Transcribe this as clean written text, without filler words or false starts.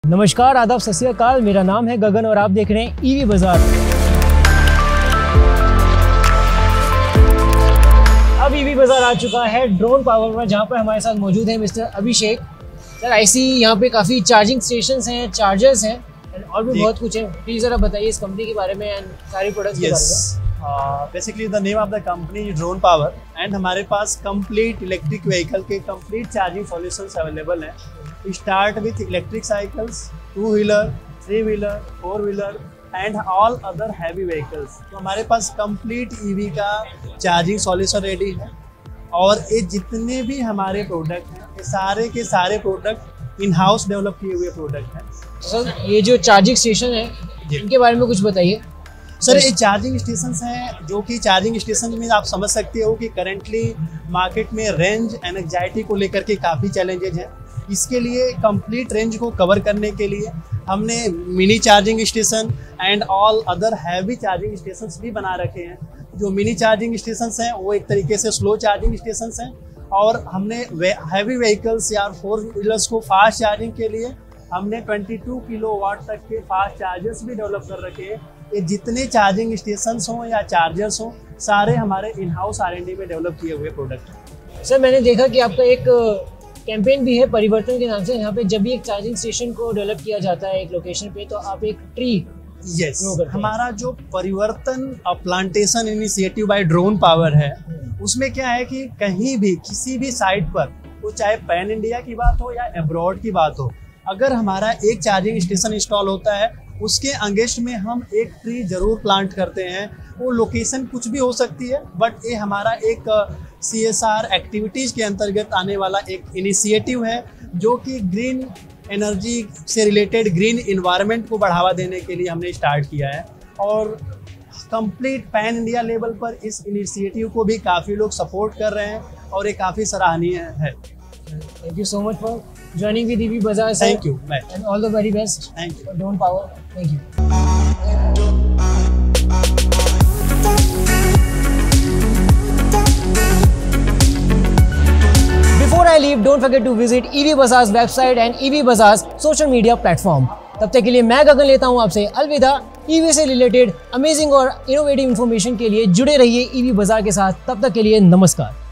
नमस्कार, आदाब, सत श्री अकाल। मेरा नाम है गगन और आप देख रहे हैं ईवी बाजार। अब ईवी बाजार आ चुका है ड्रोन पावर में, जहां पर हमारे साथ मौजूद है मिस्टर अभिषेक। सर, ऐसी यहाँ पे काफ़ी चार्जिंग स्टेशंस हैं, चार्जर्स हैं और भी बहुत कुछ है। प्लीज़ ज़रा बताइए इस कंपनी के बारे में एंड सारे प्रोडक्ट्स के बारे में। Basically the name of the company drone power and हमारे पास कंप्लीट इलेक्ट्रिक व्हीकल के कंप्लीट चार्जिंग सॉल्यूशंस अवेलेबल हैं। Start with electric cycles, 2 wheeler, 3 wheeler, 4 wheeler and all other heavy vehicles. तो हमारे पास कंप्लीट ईवी का चार्जिंग सॉल्यूशन रेडी है और ये जितने भी हमारे प्रोडक्ट हैं ये सारे के सारे प्रोडक्ट इन हाउस डेवलप किए हुए प्रोडक्ट हैं। सर, ये जो चार्जिंग स्टेशन है इनके बारे में कुछ बताइए। सर, ये चार्जिंग स्टेशंस हैं जो कि चार्जिंग स्टेशन में आप समझ सकते हो कि करेंटली मार्केट में रेंज एंजाइटी को लेकर के काफ़ी चैलेंजेज हैं। इसके लिए कंप्लीट रेंज को कवर करने के लिए हमने mini charging station and all other heavy charging stations भी बना रखे हैं। जो मिनी चार्जिंग स्टेशंस हैं वो एक तरीके से स्लो चार्जिंग स्टेशंस हैं और हमने हैवी व्हीकल्स या 4 व्हीलर्स को फास्ट चार्जिंग के लिए हमने 22 किलोवाट तक के फास्ट चार्जर्स भी डेवलप कर रखे हैं। ये जितने चार्जिंग स्टेशंस हों या चार्जर्स हों सारे हमारे इन हाउस R&D में डेवलप किए हुए प्रोडक्ट हैं। सर, मैंने देखा कि आपका एक कैंपेन भी है परिवर्तन के नाम से। यहाँ पे जब भी एक चार्जिंग स्टेशन को डेवलप किया जाता है एक लोकेशन पे तो आप एक ट्री हमारा जो Parivartan plantation initiative by drone power है उसमें क्या है कि कहीं भी किसी भी साइट पर वो चाहे पैन इंडिया की बात हो या अब्रॉड की बात हो, अगर हमारा एक चार्जिंग स्टेशन इंस्टॉल होता है उसके अगेंस्ट में हम एक ट्री जरूर प्लांट करते हैं। वो लोकेशन कुछ भी हो सकती है बट ये हमारा एक CSR एक्टिविटीज़ के अंतर्गत आने वाला एक इनिशिएटिव है जो कि ग्रीन एनर्जी से रिलेटेड ग्रीन इन्वायरमेंट को बढ़ावा देने के लिए हमने स्टार्ट किया है और कंप्लीट पैन इंडिया लेवल पर इस इनिशिएटिव को भी काफ़ी लोग सपोर्ट कर रहे हैं और ये काफ़ी सराहनीय है। Thank you so much for joining with EV Bazaar. Thank you, and all the very best. Thank you. For Drone Power. Thank you. Before I leave, don't forget to visit EV Bazaar's website and EV Bazaar's social media platform. तब तक के लिए मैं गगन लेता हूँ आपसे अलविदा। EV से रिलेटेड अमेजिंग और इनोवेटिव इन्फॉर्मेशन के लिए जुड़े रहिए ईवी बाजार के साथ। तब तक के लिए नमस्कार।